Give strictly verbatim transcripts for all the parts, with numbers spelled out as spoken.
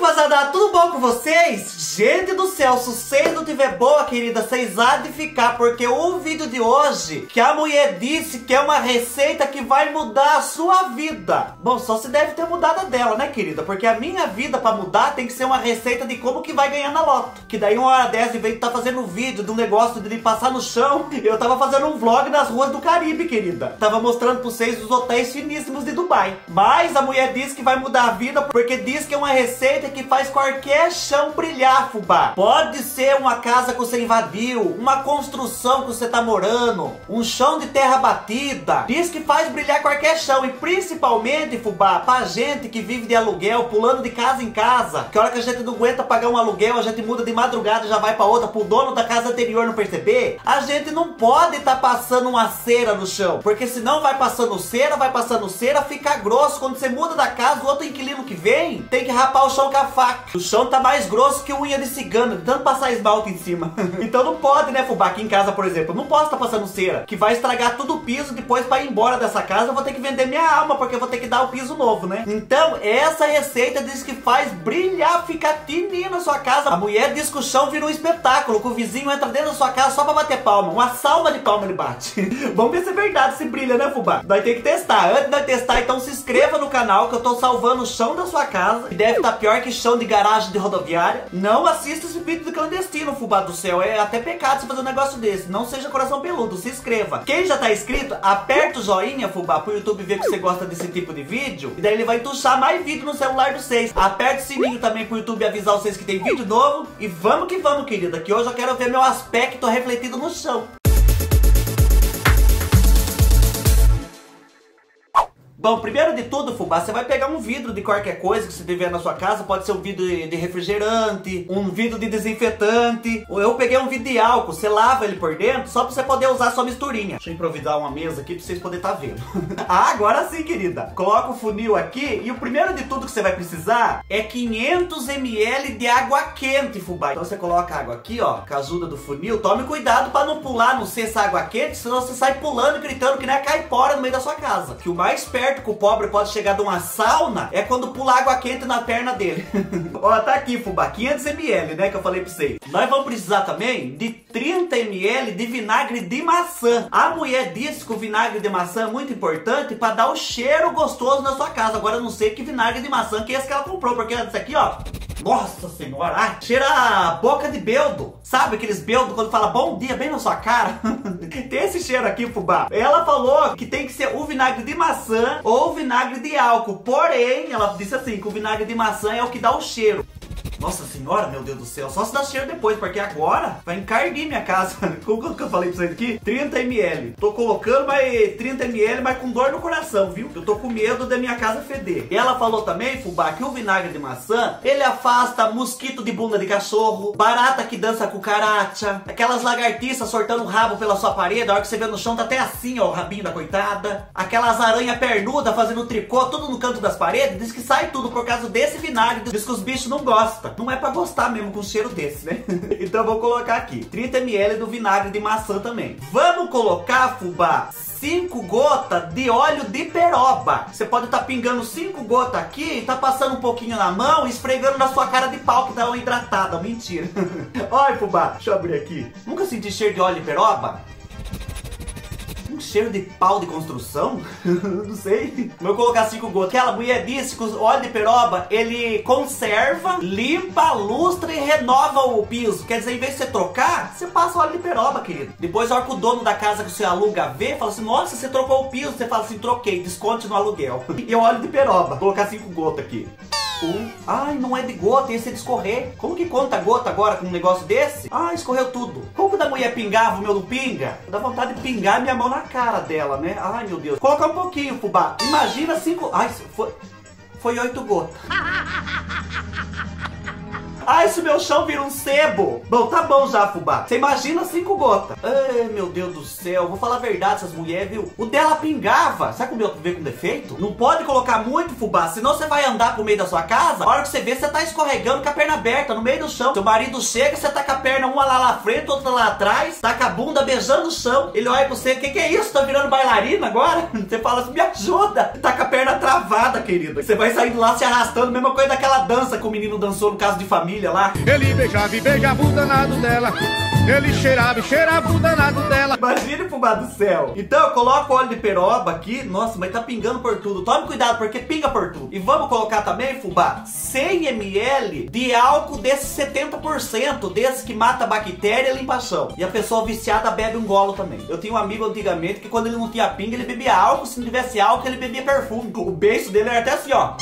Vazada, tudo bom com vocês? Gente do céu, se vocês não tiver boa, querida, vocês há de ficar, porque o vídeo de hoje, que a mulher disse que é uma receita que vai mudar a sua vida. Bom, só se deve ter mudado a dela, né, querida? Porque a minha vida, pra mudar, tem que ser uma receita de como que vai ganhar na loto. Que daí uma hora dessa, em vez de estar fazendo um vídeo de um negócio de passar no chão, eu tava fazendo um vlog nas ruas do Caribe, querida. Tava mostrando pra vocês os hotéis finíssimos de Dubai. Mas a mulher disse que vai mudar a vida, porque diz que é uma receita que faz qualquer chão brilhar, fubá. Pode ser uma casa que você invadiu, uma construção que você tá morando, um chão de terra batida. Diz que faz brilhar qualquer chão. E principalmente, fubá, pra gente que vive de aluguel, pulando de casa em casa, que a hora que a gente não aguenta pagar um aluguel, a gente muda de madrugada e já vai pra outra, pro dono da casa anterior não perceber. A gente não pode tá passando uma cera no chão, porque senão vai passando cera, vai passando cera, fica grosso. Quando você muda da casa, o outro inquilino que vem tem que rapar o chão com a faca. O chão tá mais grosso que unha de cigano, de tanto passar esmalte em cima. Então não pode, né, fubá? Aqui em casa, por exemplo, eu não posso estar tá passando cera, que vai estragar tudo o piso. Depois, pra ir embora dessa casa, eu vou ter que vender minha alma, porque eu vou ter que dar o piso novo, né? Então, essa receita diz que faz brilhar, ficar tininho na sua casa. A mulher diz que o chão vira um espetáculo, que o vizinho entra dentro da sua casa só pra bater palma. Uma salva de palma ele bate. Vamos ver se é verdade, se brilha, né, fubá? Nós tem que testar. Antes de nós testar, então se inscreva no canal, que eu tô salvando o chão da sua casa, que deve estar pior que chão de garagem de rodoviária. Não assista esse vídeo do clandestino, fubá do céu. É até pecado você fazer um negócio desse. Não seja coração peludo, se inscreva. Quem já tá inscrito, aperta o joinha, fubá, pro YouTube ver que você gosta desse tipo de vídeo. E daí ele vai tuchar mais vídeo no celular de vocês. Aperta o sininho também pro YouTube avisar vocês que tem vídeo novo. E vamos que vamos, querida, que hoje eu quero ver meu aspecto refletido no chão. Bom, primeiro de tudo, fubá, você vai pegar um vidro de qualquer coisa que você tiver na sua casa. Pode ser um vidro de refrigerante, um vidro de desinfetante. Ou eu peguei um vidro de álcool, você lava ele por dentro só pra você poder usar a sua misturinha. Deixa eu improvisar uma mesa aqui pra vocês poderem estar vendo. Ah, agora sim, querida. Coloca o funil aqui e o primeiro de tudo que você vai precisar é quinhentos mililitros de água quente, fubá. Então você coloca a água aqui, ó, com a ajuda do funil. Tome cuidado pra não pular, não ser essa água quente, senão você sai pulando e gritando que nem a caipora no meio da sua casa. Que o mais perto que o pobre pode chegar de uma sauna é quando pula água quente na perna dele. Ó, tá aqui, fubá, quinhentos mililitros, né, que eu falei pra vocês. Nós vamos precisar também de trinta mililitros de vinagre de maçã. A mulher disse que o vinagre de maçã é muito importante pra dar o cheiro gostoso na sua casa. Agora eu não sei que vinagre de maçã que é esse que ela comprou, porque ela disse aqui, ó, nossa senhora, ai, cheira a boca de beldo. Sabe aqueles beldo quando fala bom dia bem na sua cara? Tem esse cheiro aqui, fubá. Ela falou que tem que ser o vinagre de maçã ou o vinagre de álcool. Porém, ela disse assim, que o vinagre de maçã é o que dá o cheiro. Nossa senhora, meu Deus do céu, só se dá cheiro depois, porque agora vai encardir minha casa. Como que eu falei pra vocês aqui? trinta mililitros. Tô colocando mais trinta mililitros, mas com dor no coração, viu? Eu tô com medo da minha casa feder. E ela falou também, fubá, que o vinagre de maçã, ele afasta mosquito de bunda de cachorro, barata que dança cucaracha, aquelas lagartixas sortando o rabo pela sua parede, a hora que você vê no chão tá até assim, ó, o rabinho da coitada. Aquelas aranha pernuda fazendo tricô, tudo no canto das paredes, diz que sai tudo por causa desse vinagre, diz que os bichos não gostam. Não é pra gostar mesmo com cheiro desse, né? Então eu vou colocar aqui trinta mililitros do vinagre de maçã também. Vamos colocar, fubá, cinco gotas de óleo de peroba. Você pode estar tá pingando cinco gotas aqui e tá passando um pouquinho na mão e esfregando na sua cara de pau que tá uma hidratada. Mentira. Olha, fubá, deixa eu abrir aqui. Nunca senti cheiro de óleo de peroba? Cheiro de pau de construção? Não sei. Vou colocar cinco gotas. Aquela mulher disse que o óleo de peroba, ele conserva, limpa, lustra e renova o piso. Quer dizer, em vez de você trocar, você passa óleo de peroba, querido. Depois, a hora que o dono da casa que você aluga vê, fala assim, nossa, você trocou o piso. Você fala assim, troquei, desconte no aluguel. E o óleo de peroba. Vou colocar cinco gotas aqui. Um. Ai, não é de gota, esse é de escorrer. Como que conta gota agora com um negócio desse? Ah, escorreu tudo. Como que da mulher pingava, o meu não pinga? Dá vontade de pingar minha mão na cara dela, né? Ai, meu Deus. Colocar um pouquinho, fubá. Imagina cinco... Ai, foi... Foi oito gotas. Ai, Ah, esse meu chão vira um sebo. Bom, tá bom já, fubá. Você imagina cinco gotas. Ai, meu Deus do céu. Vou falar a verdade, essas mulheres, viu? O dela pingava. Sabe como o meu veio com defeito? Não pode colocar muito, fubá, senão você vai andar pro meio da sua casa. A hora que você vê, você tá escorregando com a perna aberta no meio do chão. Seu marido chega, você tá com a perna uma lá na frente, outra lá atrás, tá com a bunda beijando o chão. Ele olha pra você, o que que é isso? Tá virando bailarina agora? Você fala assim, me ajuda. Tá com a perna travada, querida. Você vai saindo lá se arrastando, mesma coisa daquela dança que o menino dançou no caso de família lá. Ele beijava e beijava o danado dela. Ele cheirava e cheirava o danado dela. Imagine, fubá do céu. Então eu coloco óleo de peroba aqui. Nossa, mas tá pingando por tudo. Tome cuidado, porque pinga por tudo. E vamos colocar também, fubá, cem mililitros de álcool desse setenta por cento, desse que mata a bactéria e limpa chão. E a pessoa viciada bebe um golo também. Eu tinha um amigo antigamente que quando ele não tinha pinga, ele bebia álcool. Se não tivesse álcool, ele bebia perfume. O beijo dele era até assim, ó.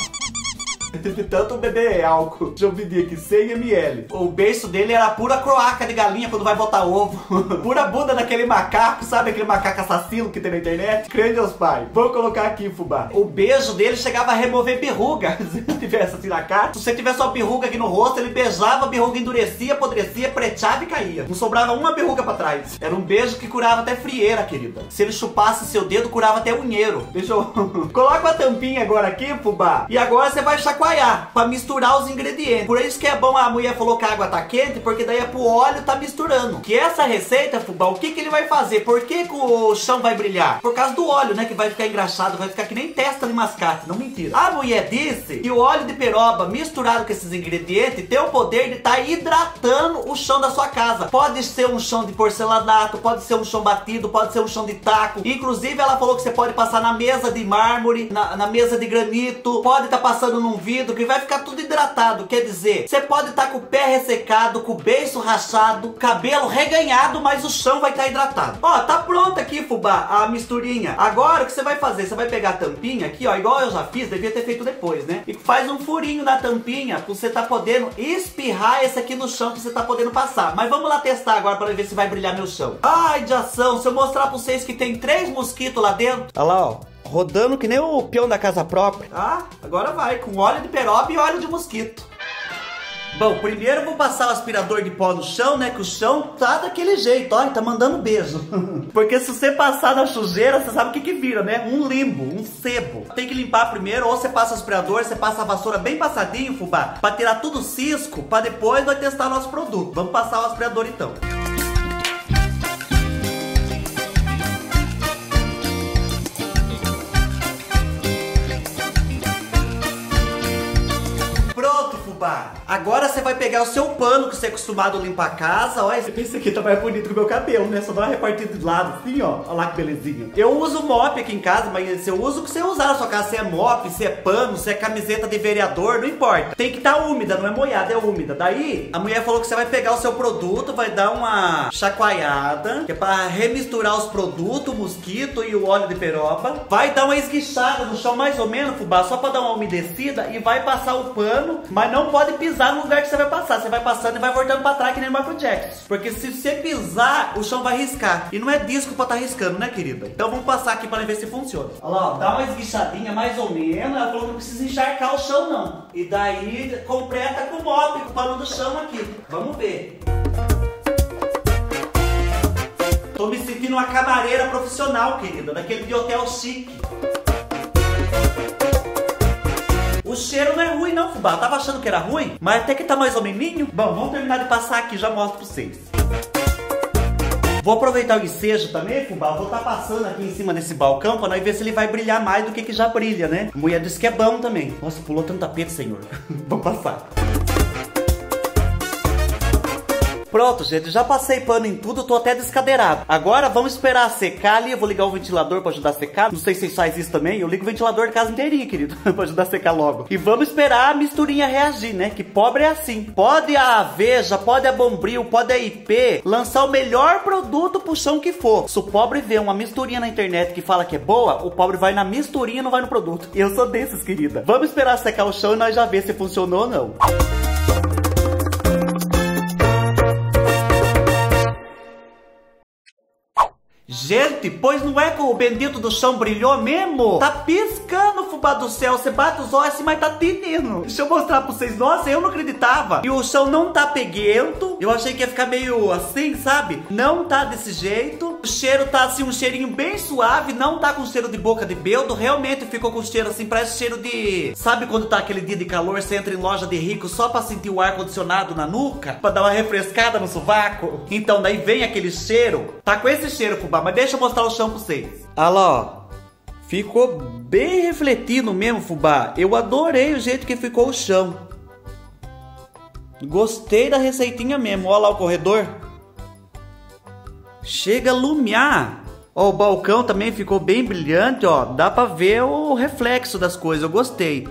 De tanto beber álcool. Deixa eu pedir aqui, cem mililitros. O beiço dele era pura croaca de galinha quando vai botar ovo. Pura bunda daquele macaco, sabe aquele macaco assassino que tem na internet? Crê Deus pai. Vou colocar aqui, fubá. O beijo dele chegava a remover berruga. Se não tivesse assim na cara. Se você tivesse uma berruga aqui no rosto, ele beijava, a berruga endurecia, apodrecia, preteava e caía. Não sobrava uma berruga pra trás. Era um beijo que curava até frieira, querida. Se ele chupasse seu dedo, curava até unheiro. Deixa eu... Coloca a tampinha agora aqui, fubá. E agora você vai chacoalhar pra misturar os ingredientes. Por isso que é bom, a mulher falou que a água tá quente, porque daí é pro óleo tá misturando. Que essa receita, fubá, o que que ele vai fazer? Por que que o chão vai brilhar? Por causa do óleo, né? Que vai ficar engraxado, vai ficar que nem testa de mascate. Não, mentira. A mulher disse que o óleo de peroba misturado com esses ingredientes tem o poder de estar tá hidratando o chão da sua casa. Pode ser um chão de porcelanato, pode ser um chão batido, pode ser um chão de taco. Inclusive ela falou que você pode passar na mesa de mármore, na, na mesa de granito, pode estar tá passando num vidro, que vai ficar tudo hidratado. Quer dizer, você pode estar tá com o pé ressecado, com o beiço rachado, cabelo reganhado, mas o chão vai estar tá hidratado. Ó, tá pronta aqui, fubá, a misturinha. Agora o que você vai fazer? Você vai pegar a tampinha aqui, ó, igual eu já fiz, devia ter feito depois, né? E faz um furinho na tampinha pra você tá podendo espirrar esse aqui no chão, que você tá podendo passar. Mas vamos lá testar agora pra ver se vai brilhar meu chão. Ai, de ação, se eu mostrar pra vocês que tem três mosquitos lá dentro. Olha lá, ó. Rodando que nem o peão da casa própria. Ah, agora vai, com óleo de peroba e óleo de mosquito. Bom, primeiro eu vou passar o aspirador de pó no chão, né? Que o chão tá daquele jeito, ó, tá mandando beijo. Porque se você passar na sujeira, você sabe o que que vira, né? Um limbo, um sebo. Tem que limpar primeiro, ou você passa o aspirador, você passa a vassoura bem passadinho, fubá, pra tirar tudo o cisco, pra depois nós testar nosso produto. Vamos passar o aspirador então. Agora você vai pegar o seu pano que você é acostumado a limpar a casa. Olha, esse aqui tá mais bonito que o meu cabelo, né? Só dá uma repartida de lado assim, ó. Olha lá que belezinha. Eu uso mop aqui em casa, mas eu uso o que você usar na sua casa. Se é mop, se é pano, se é camiseta de vereador, não importa. Tem que estar tá úmida, não é molhada, é úmida. Daí, a mulher falou que você vai pegar o seu produto, vai dar uma chacoalhada, que é pra remisturar os produtos, o mosquito e o óleo de peroba. Vai dar uma esguichada no chão mais ou menos, fubá, só pra dar uma umedecida, e vai passar o pano, mas não pode pisar no lugar que você vai passar. Você vai passando e vai voltando pra trás que nem o Michael Jackson. Porque se você pisar, o chão vai riscar. E não é disco pra tá riscando, né, querida? Então vamos passar aqui pra ver se funciona. Olha lá, ó, dá uma esguichadinha mais ou menos. Ela falou que não precisa encharcar o chão, não. E daí, completa com o mop, com o pano do chão aqui. Vamos ver. Tô me sentindo uma camareira profissional, querida. Daquele de hotel chique. O cheiro não é ruim não, fubá. Eu tava achando que era ruim, mas até que tá mais ou menos. Bom, vamos terminar de passar aqui, já mostro pra vocês. Vou aproveitar o ensejo também, fubá. Vou estar tá passando aqui em cima desse balcão pra nós ver se ele vai brilhar mais do que que já brilha, né? A mulher disse que é bom também. Nossa, pulou tanto tapete, senhor. Vamos passar. Pronto, gente, já passei pano em tudo, tô até descadeirado. Agora vamos esperar secar ali, eu vou ligar o ventilador pra ajudar a secar. Não sei se vocês fazem isso também, eu ligo o ventilador de casa inteirinha, querido, pra ajudar a secar logo. E vamos esperar a misturinha reagir, né, que pobre é assim. Pode a Aveja, pode a Bombril, pode a I P lançar o melhor produto pro chão que for. Se o pobre vê uma misturinha na internet que fala que é boa, o pobre vai na misturinha e não vai no produto. E eu sou desses, querida. Vamos esperar secar o chão e nós já ver se funcionou ou não. Gente, pois não é que o bendito do chão brilhou mesmo? Tá piscando, fubá do céu. Você bate os olhos assim, mas tá tinindo. Deixa eu mostrar pra vocês. Nossa, eu não acreditava. E o chão não tá peguento. Eu achei que ia ficar meio assim, sabe? Não tá desse jeito. O cheiro tá assim, um cheirinho bem suave. Não tá com cheiro de boca de beldo. Realmente ficou com cheiro assim, parece cheiro de... Sabe quando tá aquele dia de calor, você entra em loja de rico só pra sentir o ar-condicionado na nuca? Pra dar uma refrescada no sovaco? Então, daí vem aquele cheiro. Tá com esse cheiro, fubá, mas deixa eu mostrar o chão pra vocês. Olha lá, ó. Ficou bem refletido mesmo, fubá. Eu adorei o jeito que ficou o chão. Gostei da receitinha mesmo. Olha lá o corredor. Chega a lumiar. Ó, o balcão também ficou bem brilhante, ó. Dá pra ver o reflexo das coisas. Eu gostei.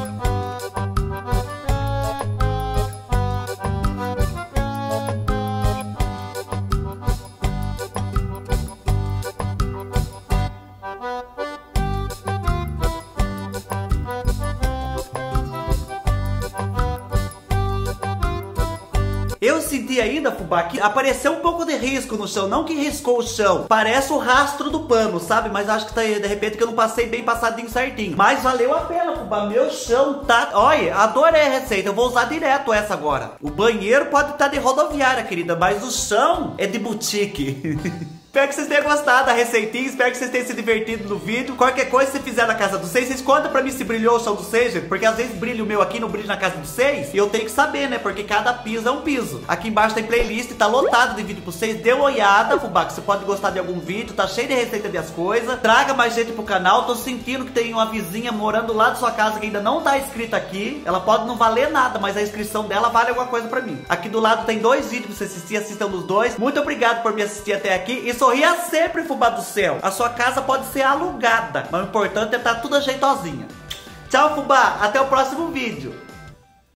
Eu senti ainda, fubá, que apareceu um pouco de risco no chão. Não que riscou o chão. Parece o rastro do pano, sabe? Mas acho que tá aí, de repente, que eu não passei bem passadinho certinho. Mas valeu a pena, fubá. Meu chão tá... Olha, adorei a receita. Eu vou usar direto essa agora. O banheiro pode estar de rodoviária, querida. Mas o chão é de boutique. Espero que vocês tenham gostado da receitinha. Espero que vocês tenham se divertido no vídeo. Qualquer coisa que você fizer na casa dos seis, vocês contam pra mim se brilhou o chão dos seis, gente. Porque às vezes brilha o meu aqui, não brilha na casa dos seis. E eu tenho que saber, né? Porque cada piso é um piso. Aqui embaixo tem playlist, tá lotado de vídeo pra vocês. Dê uma olhada, fubá, que você pode gostar de algum vídeo. Tá cheio de receita das coisas. Traga mais gente pro canal. Tô sentindo que tem uma vizinha morando lá da sua casa que ainda não tá inscrita aqui. Ela pode não valer nada, mas a inscrição dela vale alguma coisa pra mim. Aqui do lado tem dois vídeos pra você assistir. Assistam nos dois. Muito obrigado por me assistir até aqui. E sorria sempre, fubá do céu. A sua casa pode ser alugada, mas o importante é estar tudo ajeitosinha. Tchau, fubá. Até o próximo vídeo.